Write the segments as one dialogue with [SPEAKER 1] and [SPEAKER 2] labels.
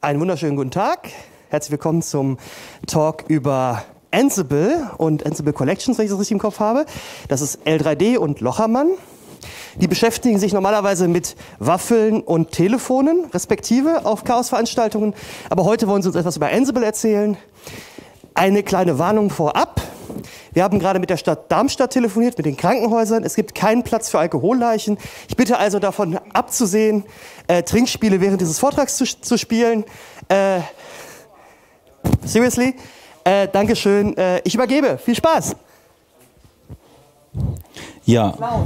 [SPEAKER 1] Einen wunderschönen guten Tag. Herzlich willkommen zum Talk über Ansible und Ansible Collections, wenn ich das richtig im Kopf habe. Das ist L3D und Lochermann. Die beschäftigen sich normalerweise mit Waffeln und Telefonen, respektive, auf Chaos-Veranstaltungen. Aber heute wollen sie uns etwas über Ansible erzählen. Eine kleine Warnung vorab. Wir haben gerade mit der Stadt Darmstadt telefoniert, mit den Krankenhäusern. Es gibt keinen Platz für Alkoholleichen. Ich bitte also davon abzusehen, Trinkspiele während dieses Vortrags zu spielen. Seriously? Dankeschön. Ich übergebe. Viel Spaß.
[SPEAKER 2] Ja.
[SPEAKER 1] Applaus.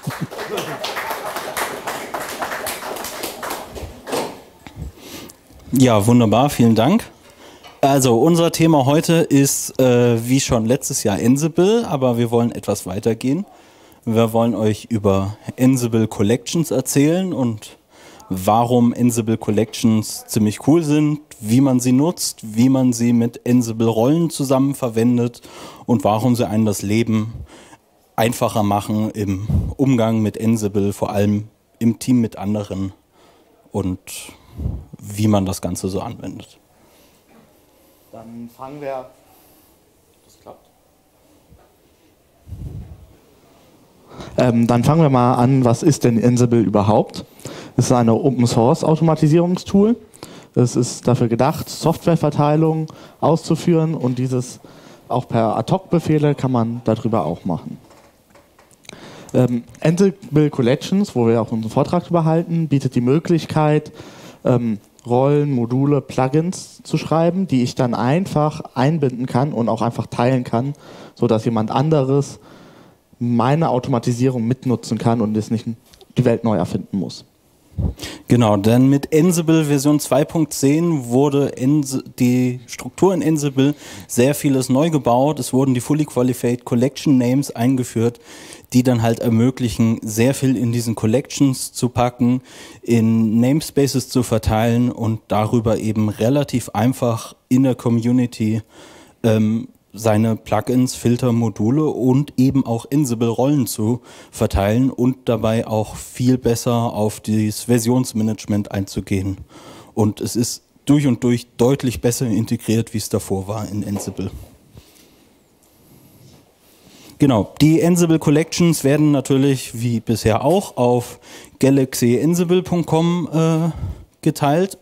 [SPEAKER 2] Ja, wunderbar. Vielen Dank. Also unser Thema heute ist, wie schon letztes Jahr, Ansible, aber wir wollen etwas weitergehen. Wir wollen euch über Ansible Collections erzählen und warum Ansible Collections ziemlich cool sind, wie man sie nutzt, wie man sie mit Ansible Rollen zusammen verwendet und warum sie einem das Leben einfacher machen im Umgang mit Ansible, vor allem im Team mit anderen und wie man das Ganze so anwendet.
[SPEAKER 3] Dann fangen wir. Das klappt. Dann fangen wir mal an, was ist denn Ansible überhaupt? Es ist eine Open-Source-Automatisierungstool. Es ist dafür gedacht, Softwareverteilung auszuführen und dieses auch per Ad-Hoc-Befehle kann man darüber auch machen. Ansible Collections, wo wir auch unseren Vortrag darüber halten, bietet die Möglichkeit, Rollen, Module, Plugins zu schreiben, die ich dann einfach einbinden kann und auch einfach teilen kann, sodass jemand anderes meine Automatisierung mitnutzen kann und es nicht die Welt neu erfinden muss.
[SPEAKER 2] Genau, denn mit Ansible Version 2.10 wurde die Struktur in Ansible sehr vieles neu gebaut. Es wurden die Fully Qualified Collection Names eingeführt, die dann halt ermöglichen, sehr viel in diesen Collections zu packen, in Namespaces zu verteilen und darüber eben relativ einfach in der Community seine Plugins, Filter, Module und eben auch Ansible-Rollen zu verteilen und dabei auch viel besser auf das Versionsmanagement einzugehen. Und es ist durch und durch deutlich besser integriert, wie es davor war in Ansible. Genau, die Ansible Collections werden natürlich wie bisher auch auf galaxyansible.com geteilt.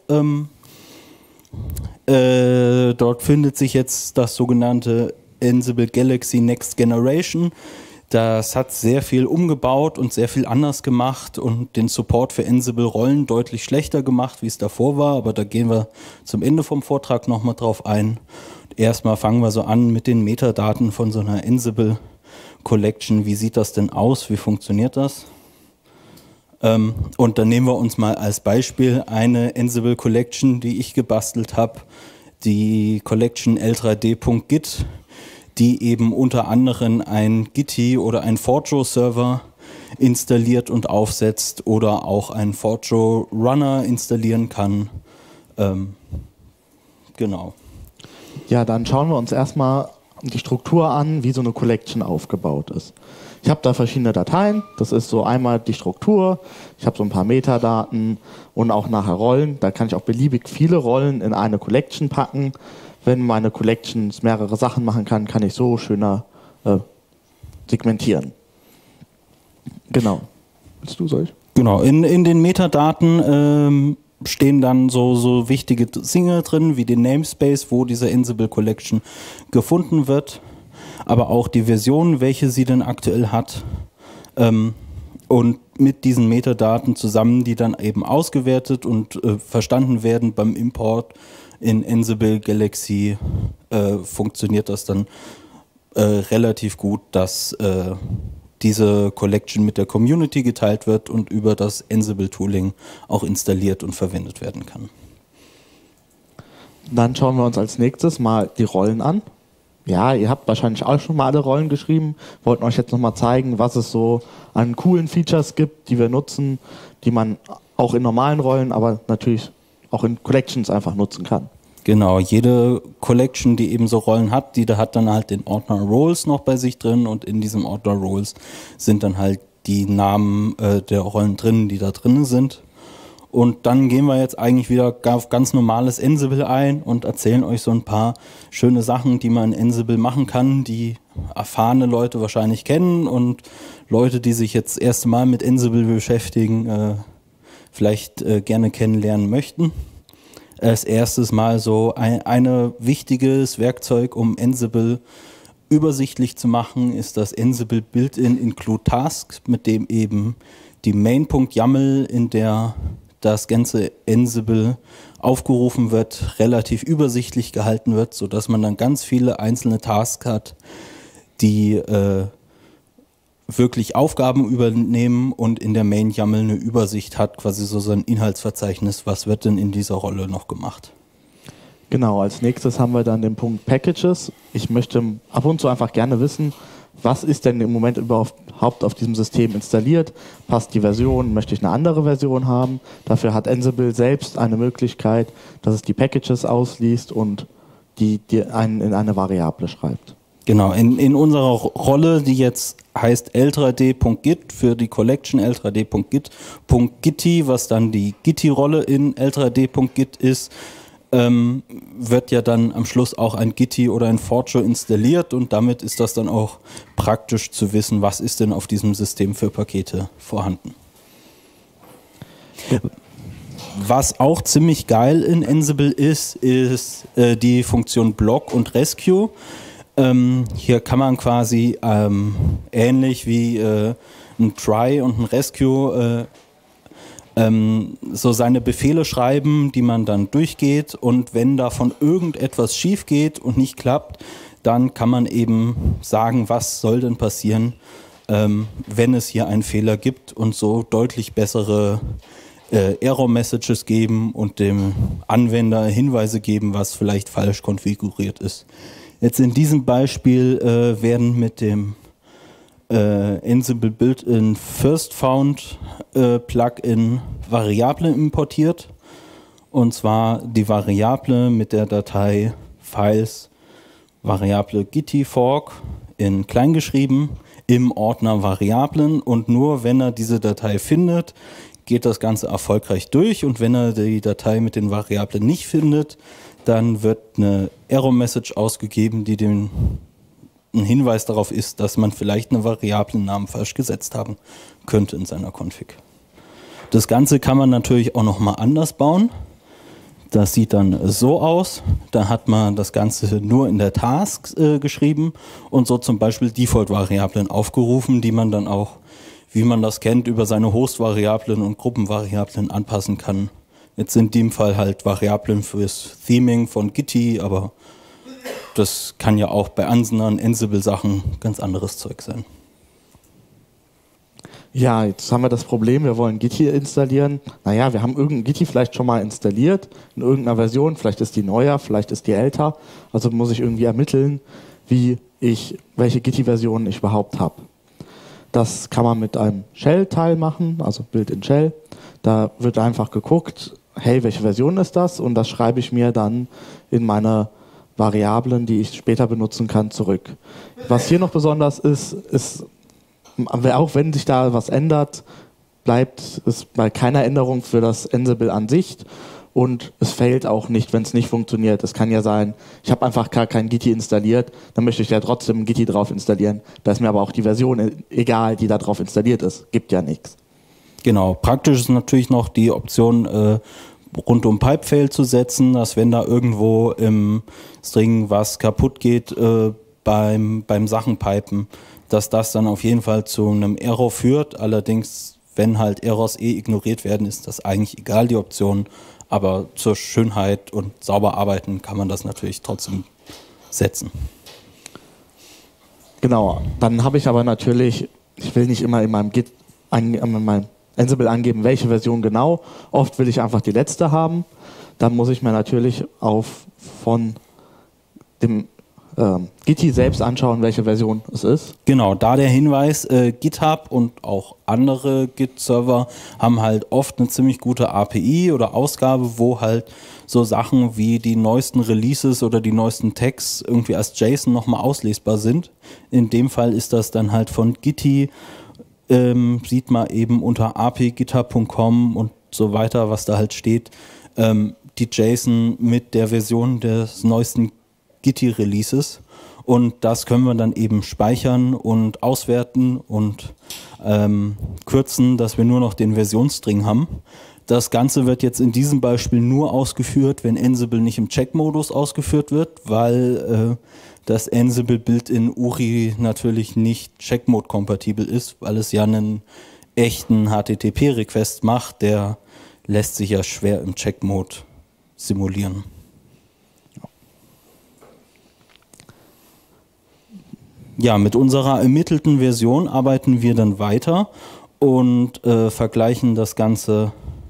[SPEAKER 2] Dort findet sich jetzt das sogenannte Ansible Galaxy Next Generation. Das hat sehr viel umgebaut und sehr viel anders gemacht und den Support für Ansible-Rollen deutlich schlechter gemacht, wie es davor war. Aber da gehen wir zum Ende vom Vortrag nochmal drauf ein. Erstmal fangen wir so an mit den Metadaten von so einer Ansible Collection. Wie sieht das denn aus? Wie funktioniert das? Und dann nehmen wir uns mal als Beispiel eine Ansible Collection, die ich gebastelt habe, die Collection l3d.git, die eben unter anderem ein Gitti oder ein Forjo-Server installiert und aufsetzt oder auch einen Forjo-Runner installieren kann. Genau.
[SPEAKER 3] Ja, dann schauen wir uns erstmal die Struktur an, wie so eine Collection aufgebaut ist. Ich habe da verschiedene Dateien, das ist so einmal die Struktur, ich habe so ein paar Metadaten und auch nachher Rollen, da kann ich auch beliebig viele Rollen in eine Collection packen. Wenn meine Collections mehrere Sachen machen kann, kann ich so schöner segmentieren. Genau. Willst du, soll ich?
[SPEAKER 2] Genau, in den Metadaten stehen dann so wichtige Dinge drin, wie den Namespace, wo diese Ansible Collection gefunden wird, aber auch die Version, welche sie denn aktuell hat. Und mit diesen Metadaten zusammen, die dann eben ausgewertet und verstanden werden beim Import in Ansible Galaxy, funktioniert das dann relativ gut, dass diese Collection mit der Community geteilt wird und über das Ansible Tooling auch installiert und verwendet werden kann.
[SPEAKER 3] Dann schauen wir uns als nächstes mal die Rollen an. Ja, ihr habt wahrscheinlich auch schon mal alle Rollen geschrieben, wollten euch jetzt nochmal zeigen, was es so an coolen Features gibt, die wir nutzen, die man auch in normalen Rollen, aber natürlich auch in Collections einfach nutzen kann.
[SPEAKER 2] Genau, jede Collection, die eben so Rollen hat, die da hat dann halt den Ordner Roles noch bei sich drin und in diesem Ordner Roles sind dann halt die Namen der Rollen drin, die da drin sind. Und dann gehen wir jetzt eigentlich wieder auf ganz normales Ansible ein und erzählen euch so ein paar schöne Sachen, die man in Ansible machen kann, die erfahrene Leute wahrscheinlich kennen und Leute, die sich jetzt das erste Mal mit Ansible beschäftigen, vielleicht gerne kennenlernen möchten. Als erstes mal so ein wichtiges Werkzeug, um Ansible übersichtlich zu machen, ist das Ansible Built-in Include Task, mit dem eben die Main.yaml, in der das ganze Ansible aufgerufen wird, relativ übersichtlich gehalten wird, sodass man dann ganz viele einzelne Tasks hat, die wirklich Aufgaben übernehmen und in der Main.yaml eine Übersicht hat, quasi so sein Inhaltsverzeichnis, was wird denn in dieser Rolle noch gemacht.
[SPEAKER 3] Genau, als nächstes haben wir dann den Punkt Packages. Ich möchte ab und zu einfach gerne wissen, was ist denn im Moment überhaupt auf diesem System installiert? Passt die Version? Möchte ich eine andere Version haben? Dafür hat Ansible selbst eine Möglichkeit, dass es die Packages ausliest und die einen in eine Variable schreibt.
[SPEAKER 2] Genau, in unserer Rolle, die jetzt heißt l3d.git für die Collection l3d.git.gitti, was dann die Gitti-Rolle in l3d.git ist, wird ja dann am Schluss auch ein Gitti oder ein Fortran installiert und damit ist das dann auch praktisch zu wissen, was ist denn auf diesem System für Pakete vorhanden. Was auch ziemlich geil in Ansible ist die Funktion Block und Rescue. Hier kann man quasi ähnlich wie ein Try und ein Rescue so seine Befehle schreiben, die man dann durchgeht und wenn davon irgendetwas schief geht und nicht klappt, dann kann man eben sagen, was soll denn passieren, wenn es hier einen Fehler gibt und so deutlich bessere Error-Messages geben und dem Anwender Hinweise geben, was vielleicht falsch konfiguriert ist. Jetzt in diesem Beispiel werden mit dem Ansible Built-in First Found Plugin Variablen importiert und zwar die Variable mit der Datei Files Variable Gitti Fork in klein geschrieben im Ordner Variablen und nur wenn er diese Datei findet, geht das Ganze erfolgreich durch und wenn er die Datei mit den Variablen nicht findet, dann wird eine Error-Message ausgegeben, die ein Hinweis darauf ist, dass man vielleicht einen Variablennamen falsch gesetzt haben könnte in seiner Config. Das Ganze kann man natürlich auch nochmal anders bauen. Das sieht dann so aus. Da hat man das Ganze nur in der Task geschrieben und so zum Beispiel Default-Variablen aufgerufen, die man dann auch, wie man das kennt, über seine Host-Variablen und Gruppenvariablen anpassen kann. Jetzt in dem Fall halt Variablen fürs Theming von Gitti, aber das kann ja auch bei anderen Ansible-Sachen ganz anderes Zeug sein.
[SPEAKER 3] Ja, jetzt haben wir das Problem, wir wollen Gitti installieren. Naja, wir haben irgendein Gitti vielleicht schon mal installiert, in irgendeiner Version, vielleicht ist die neuer, vielleicht ist die älter. Also muss ich irgendwie ermitteln, welche Gitti-Version ich überhaupt habe. Das kann man mit einem Shell-Teil machen, also Built-in Shell. Da wird einfach geguckt, hey, welche Version ist das? Und das schreibe ich mir dann in meine Variablen, die ich später benutzen kann, zurück. Was hier noch besonders ist, auch wenn sich da was ändert, bleibt es bei keiner Änderung für das Ansible an sich und es failt auch nicht, wenn es nicht funktioniert. Es kann ja sein, ich habe einfach gar kein Gitti installiert, dann möchte ich ja trotzdem ein Gitti drauf installieren. Da ist mir aber auch die Version egal, die da drauf installiert ist. Gibt ja nichts. Genau, praktisch ist natürlich noch die Option, rund um Pipefail zu setzen, dass wenn da irgendwo im String was kaputt geht beim Sachenpipen, dass das dann auf jeden Fall zu einem Error führt. Allerdings, wenn halt Errors ignoriert werden, ist das eigentlich egal, die Option. Aber zur Schönheit und sauber arbeiten kann man das natürlich trotzdem setzen. Genau, dann habe ich aber natürlich, ich will nicht immer in meinem Git, in meinem Ansible angeben, welche Version genau. Oft will ich einfach die letzte haben. Dann muss ich mir natürlich von dem Gitti selbst anschauen, welche Version es ist. Genau, da der Hinweis, GitHub und auch andere Git-Server haben halt oft eine ziemlich gute API oder Ausgabe, wo halt so Sachen wie die neuesten Releases oder die neuesten Tags irgendwie als JSON nochmal auslesbar sind. In dem Fall ist das dann halt von Gitti, sieht man eben unter apgithub.com und
[SPEAKER 2] so weiter, was da halt steht, die JSON mit der Version des neuesten Gitti-Releases. Und das können wir dann eben speichern und auswerten und kürzen, dass wir nur noch den Versionsstring haben. Das Ganze wird jetzt in diesem Beispiel nur ausgeführt, wenn Ansible nicht im Check-Modus ausgeführt wird, weil das Ansible-Build-in URI natürlich nicht Check-Mode-kompatibel ist, weil es ja einen echten HTTP-Request macht, der lässt sich ja schwer im Check-Mode simulieren. Ja, mit unserer ermittelten Version arbeiten wir dann weiter und vergleichen das Ganze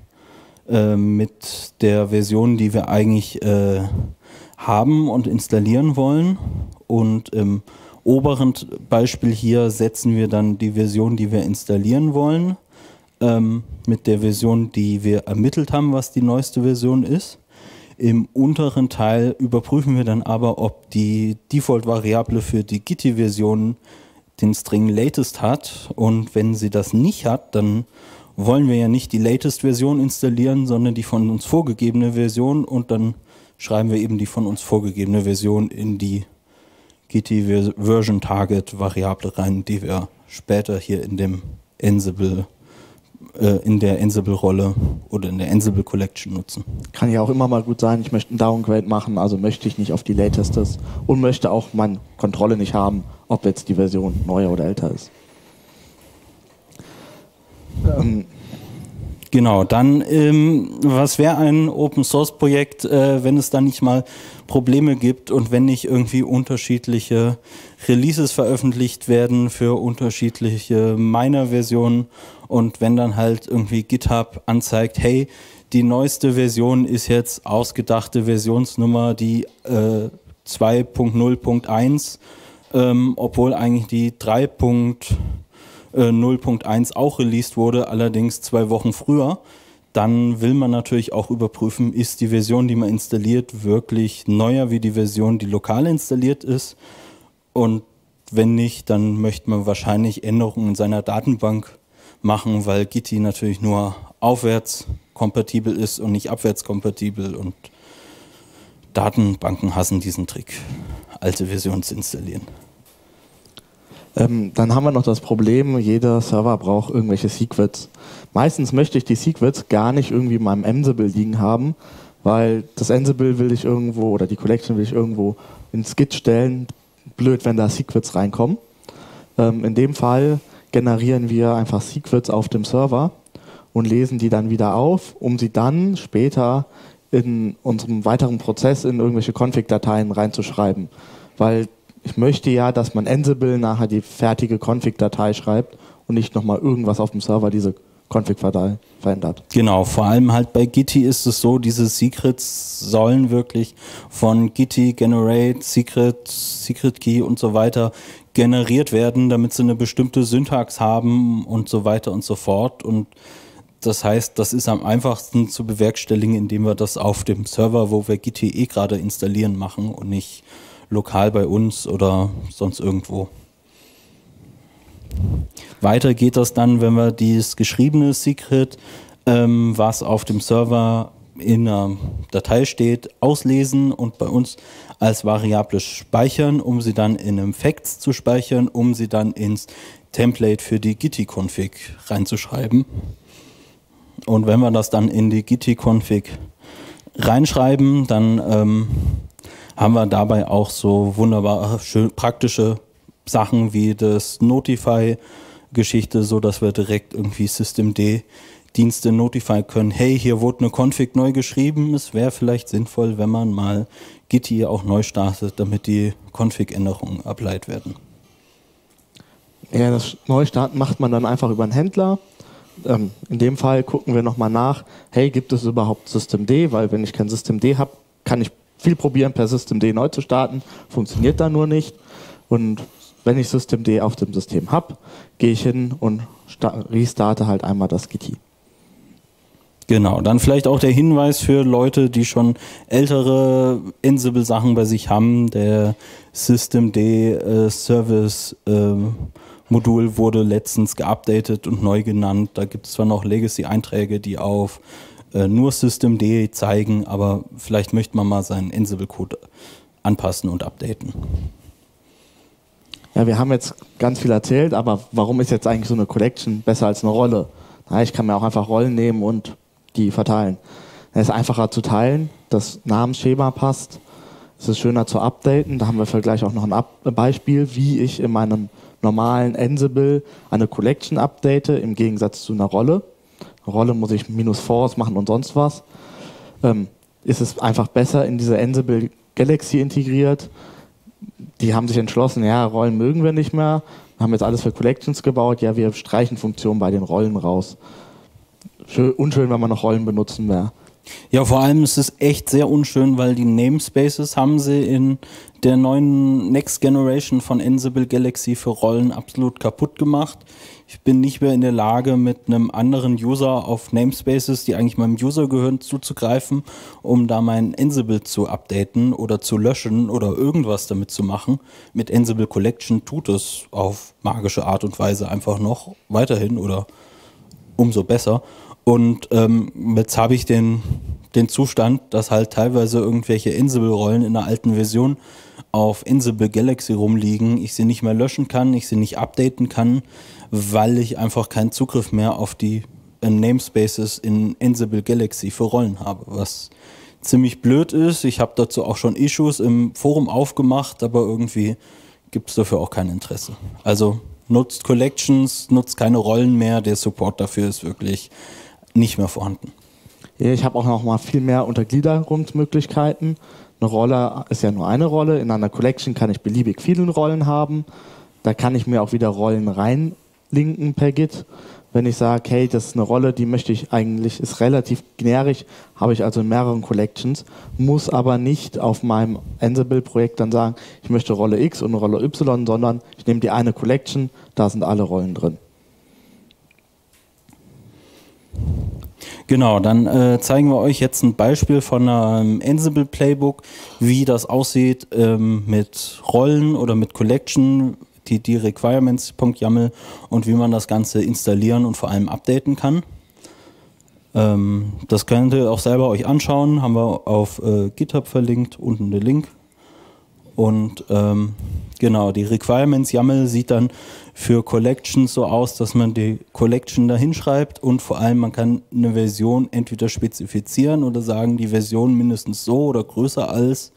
[SPEAKER 2] mit der Version, die wir eigentlich haben und installieren wollen. Und im oberen Beispiel hier setzen wir dann die Version, die wir installieren wollen, mit der Version, die wir ermittelt haben, was die neueste Version ist. Im unteren Teil überprüfen wir dann aber, ob die Default-Variable für die Gitti-Version den String latest hat. Und wenn sie das nicht hat, dann wollen wir ja nicht die latest-Version installieren, sondern die von uns vorgegebene Version. Und dann schreiben wir eben die von uns vorgegebene Version in die Gitti-Version-Target-Variable rein, die wir später hier in dem Ansible in der Ansible-Rolle oder in der Ansible-Collection nutzen.
[SPEAKER 3] Kann ja auch immer mal gut sein, ich möchte einen Downgrade machen, also möchte ich nicht auf die latestes und möchte auch meine Kontrolle nicht haben, ob jetzt die Version neuer oder älter ist.
[SPEAKER 2] Genau, dann was wäre ein Open-Source-Projekt, wenn es da nicht mal Probleme gibt und wenn nicht irgendwie unterschiedliche Releases veröffentlicht werden für unterschiedliche Miner-Versionen und wenn dann halt irgendwie GitHub anzeigt, hey, die neueste Version ist jetzt ausgedachte Versionsnummer, die 2.0.1, obwohl eigentlich die 3.0.1 auch released wurde, allerdings 2 Wochen früher, dann will man natürlich auch überprüfen, ist die Version, die man installiert, wirklich neuer wie die Version, die lokal installiert ist. Und wenn nicht, dann möchte man wahrscheinlich Änderungen in seiner Datenbank machen, weil Gitti natürlich nur aufwärts kompatibel ist und nicht abwärts kompatibel. Und Datenbanken hassen diesen Trick, alte Versionen zu installieren.
[SPEAKER 3] Dann haben wir noch das Problem, jeder Server braucht irgendwelche Secrets. Meistens möchte ich die Secrets gar nicht irgendwie in meinem Ansible liegen haben, weil das Ansible will ich irgendwo oder die Collection will ich irgendwo ins Git stellen. Blöd, wenn da Secrets reinkommen. In dem Fall generieren wir einfach Secrets auf dem Server und lesen die dann wieder auf, um sie dann später in unserem weiteren Prozess in irgendwelche Config-Dateien reinzuschreiben. Weil ich möchte ja, dass man Ansible nachher die fertige Config-Datei schreibt und nicht nochmal irgendwas auf dem Server diese Config-Datei verändert.
[SPEAKER 2] Genau, vor allem halt bei Gitti ist es so, diese Secrets sollen wirklich von Gitti, Generate, Secret Key und so weiter generiert werden, damit sie eine bestimmte Syntax haben und so weiter und so fort. Und das heißt, das ist am einfachsten zu bewerkstelligen, indem wir das auf dem Server, wo wir Gitti gerade installieren, machen und nicht lokal bei uns oder sonst irgendwo. Weiter geht das dann, wenn wir dieses geschriebene Secret, was auf dem Server in einer Datei steht, auslesen und bei uns als Variable speichern, um sie dann in einem Facts zu speichern, um sie dann ins Template für die Gitti-Config reinzuschreiben. Und wenn wir das dann in die Gitti-Config reinschreiben, dann haben wir dabei auch so wunderbare, schön praktische Sachen wie das Notify-Geschichte, so dass wir direkt irgendwie Systemd-Dienste notify können. Hey, hier wurde eine Config neu geschrieben. Es wäre vielleicht sinnvoll, wenn man mal Gitti auch neu startet, damit die Config-Änderungen ableitet werden.
[SPEAKER 3] Ja, das Neustarten macht man dann einfach über einen Händler. In dem Fall gucken wir nochmal nach, hey, gibt es überhaupt Systemd? Weil wenn ich kein Systemd habe, kann ich viel probieren, per Systemd neu zu starten, funktioniert da nur nicht. Und wenn ich Systemd auf dem System habe, gehe ich hin und restarte halt einmal das Gitti.
[SPEAKER 2] Genau, dann vielleicht auch der Hinweis für Leute, die schon ältere Ansible-Sachen bei sich haben, der Systemd Service Modul wurde letztens geupdatet und neu genannt. Da gibt es zwar noch Legacy-Einträge, die auf nur Systemd zeigen, aber vielleicht möchte man mal seinen Ansible-Code anpassen und updaten.
[SPEAKER 3] Ja, wir haben jetzt ganz viel erzählt, aber warum ist jetzt eigentlich so eine Collection besser als eine Rolle? Na, ich kann mir auch einfach Rollen nehmen und die verteilen. Es ist einfacher zu teilen, das Namensschema passt, es ist schöner zu updaten. Da haben wir vielleicht auch noch ein Beispiel, wie ich in meinem normalen Ansible eine Collection update, im Gegensatz zu einer Rolle. Eine Rolle muss ich -force machen und sonst was. Ist es einfach besser in diese Ansible Galaxy integriert. Die haben sich entschlossen, ja, Rollen mögen wir nicht mehr, haben jetzt alles für Collections gebaut, ja, wir streichen Funktionen bei den Rollen raus. Unschön, wenn man noch Rollen benutzen will.
[SPEAKER 2] Ja, vor allem ist es echt sehr unschön, weil die Namespaces haben sie in der neuen Next Generation von Ansible Galaxy für Rollen absolut kaputt gemacht. Ich bin nicht mehr in der Lage, mit einem anderen User auf Namespaces, die eigentlich meinem User gehören, zuzugreifen, um da mein Ansible zu updaten oder zu löschen oder irgendwas damit zu machen. Mit Ansible Collection tut es auf magische Art und Weise einfach noch weiterhin oder umso besser. Und jetzt habe ich den Zustand, dass halt teilweise irgendwelche Ansible-Rollen in einer alten Version auf Ansible Galaxy rumliegen, ich sie nicht mehr löschen kann, ich sie nicht updaten kann, weil ich einfach keinen Zugriff mehr auf die Namespaces in Ansible Galaxy für Rollen habe, was ziemlich blöd ist. Ich habe dazu auch schon Issues im Forum aufgemacht, aber irgendwie gibt es dafür auch kein Interesse. Also nutzt Collections, nutzt keine Rollen mehr, der Support dafür ist wirklich nicht mehr vorhanden.
[SPEAKER 3] Ich habe auch noch mal viel mehr Untergliederungsmöglichkeiten. Eine Rolle ist ja nur eine Rolle. In einer Collection kann ich beliebig viele Rollen haben. Da kann ich mir auch wieder Rollen reinlinken per Git. Wenn ich sage, hey, das ist eine Rolle, die möchte ich eigentlich, ist relativ generisch, habe ich also in mehreren Collections, muss aber nicht auf meinem Ansible-Projekt dann sagen, ich möchte Rolle X und Rolle Y, sondern ich nehme die eine Collection, da sind alle Rollen drin.
[SPEAKER 2] Genau, dann zeigen wir euch jetzt ein Beispiel von einem Ansible Playbook, wie das aussieht mit Rollen oder mit Collection, die Requirements.yaml und wie man das Ganze installieren und vor allem updaten kann. Das könnt ihr auch selber euch anschauen, haben wir auf GitHub verlinkt, unten der Link. Und genau, die Requirements-YAML sieht dann für Collections so aus, dass man die Collection da hinschreibt und vor allem man kann eine Version entweder spezifizieren oder sagen, die Version mindestens so oder größer als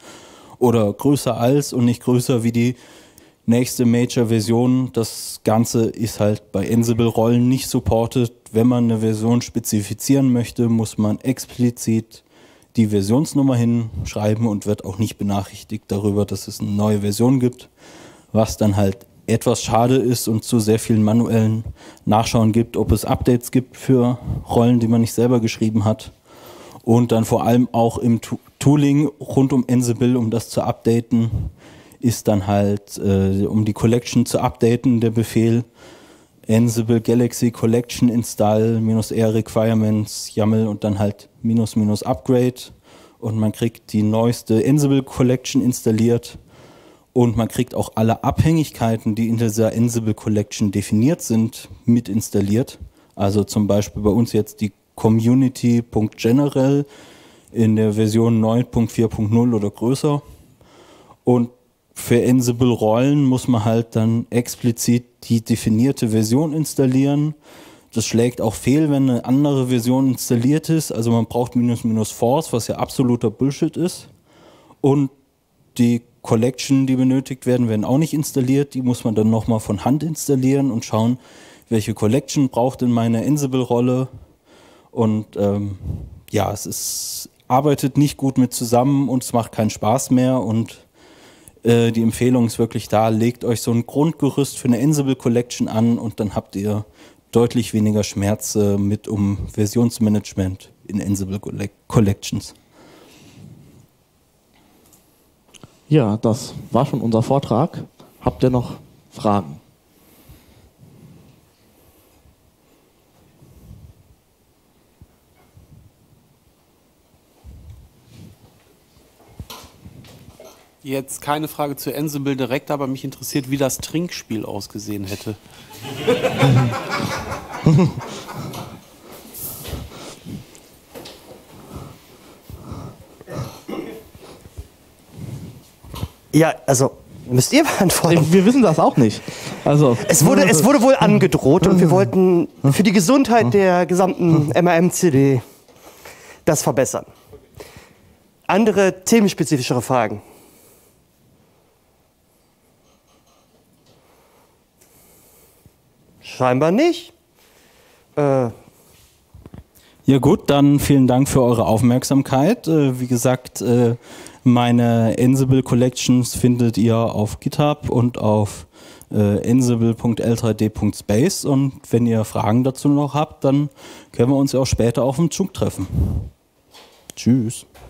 [SPEAKER 2] und nicht größer wie die nächste Major-Version. Das Ganze ist halt bei Ansible-Rollen nicht supported. Wenn man eine Version spezifizieren möchte, muss man explizit die Versionsnummer hinschreiben und wird auch nicht benachrichtigt darüber, dass es eine neue Version gibt, was dann halt etwas schade ist und zu sehr vielen manuellen Nachschauen gibt, ob es Updates gibt für Rollen, die man nicht selber geschrieben hat. Und dann vor allem auch im Tooling rund um Ansible, um das zu updaten, ist dann halt, um die Collection zu updaten, der Befehl Ansible Galaxy Collection install -r requirements YAML und dann halt --upgrade und man kriegt die neueste Ansible Collection installiert und man kriegt auch alle Abhängigkeiten, die in dieser Ansible Collection definiert sind, mit installiert. Also zum Beispiel bei uns jetzt die community.general in der Version 9.4.0 oder größer. Und für Ansible Rollen muss man halt dann explizit die definierte Version installieren. Das schlägt auch fehl, wenn eine andere Version installiert ist. Also man braucht --force, was ja absoluter Bullshit ist. Und die Collection, die benötigt werden auch nicht installiert. Die muss man dann nochmal von Hand installieren und schauen, welche Collection braucht denn meine Ansible-Rolle. Und ja, arbeitet nicht gut mit zusammen und es macht keinen Spaß mehr. Und die Empfehlung ist wirklich da, legt euch so ein Grundgerüst für eine Ansible Collection an und dann habt ihr deutlich weniger Schmerz um Versionsmanagement in Ansible Collections.
[SPEAKER 3] Ja, das war schon unser Vortrag. Habt ihr noch Fragen?
[SPEAKER 4] Jetzt keine Frage zu Ansible direkt, aber mich interessiert, wie das Trinkspiel ausgesehen hätte.
[SPEAKER 1] Ja, also müsst ihr beantworten.
[SPEAKER 3] Wir wissen das auch nicht. Also,
[SPEAKER 1] Es wurde wohl angedroht und wir wollten für die Gesundheit der gesamten MAM-CD das verbessern. Andere themenspezifischere Fragen? Scheinbar nicht.
[SPEAKER 2] Ja gut, dann vielen Dank für eure Aufmerksamkeit. Wie gesagt, meine Ansible Collections findet ihr auf GitHub und auf ansible.l3d.space, und wenn ihr Fragen dazu noch habt, dann können wir uns ja auch später auf dem Zug treffen. Tschüss.